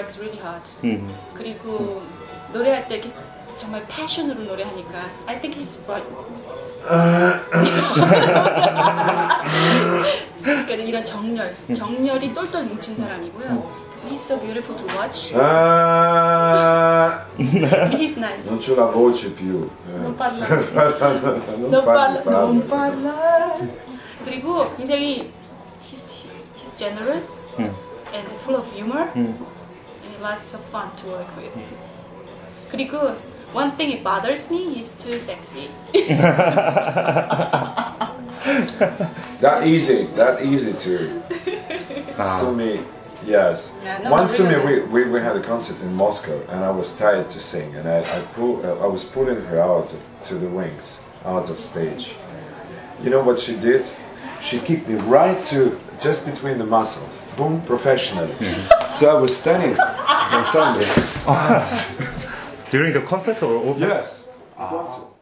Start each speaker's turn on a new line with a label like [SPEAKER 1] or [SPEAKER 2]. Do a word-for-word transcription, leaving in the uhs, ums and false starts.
[SPEAKER 1] works really hard.
[SPEAKER 2] 음.
[SPEAKER 1] 그리고 노래할 때 이렇게 정말 패션으로 노래하니까 I think he's right. 그러니까 이런 정열, 정열이 똘똘 뭉친 사람이고요. He's so beautiful to watch.
[SPEAKER 3] Ah,
[SPEAKER 1] He's nice.
[SPEAKER 3] non c'ho la voce più.
[SPEAKER 1] Non parla.
[SPEAKER 3] non
[SPEAKER 1] Non
[SPEAKER 3] farmi
[SPEAKER 1] parla. Non
[SPEAKER 3] farlo.
[SPEAKER 1] parla. 그리고 굉장히 he's he's generous
[SPEAKER 2] 음.
[SPEAKER 1] and full of humor.
[SPEAKER 2] 음.
[SPEAKER 1] And lots of fun to work with. 그리고 one thing it bothers me, he's too sexy.
[SPEAKER 3] That easy, that easy to
[SPEAKER 2] Ah.
[SPEAKER 3] Sumi. Yes.
[SPEAKER 1] Yeah, no,
[SPEAKER 3] Once Sumi,
[SPEAKER 1] really.
[SPEAKER 3] we, we, we had a concert in Moscow, and I was tired to sing, and I I, pull, uh, I was pulling her out of, to the wings, out of stage. You know what she did? She kicked me right to just between the muscles. Boom, professionally. So I was standing on Sunday.
[SPEAKER 2] During the concert or open?
[SPEAKER 3] Yes. The concert.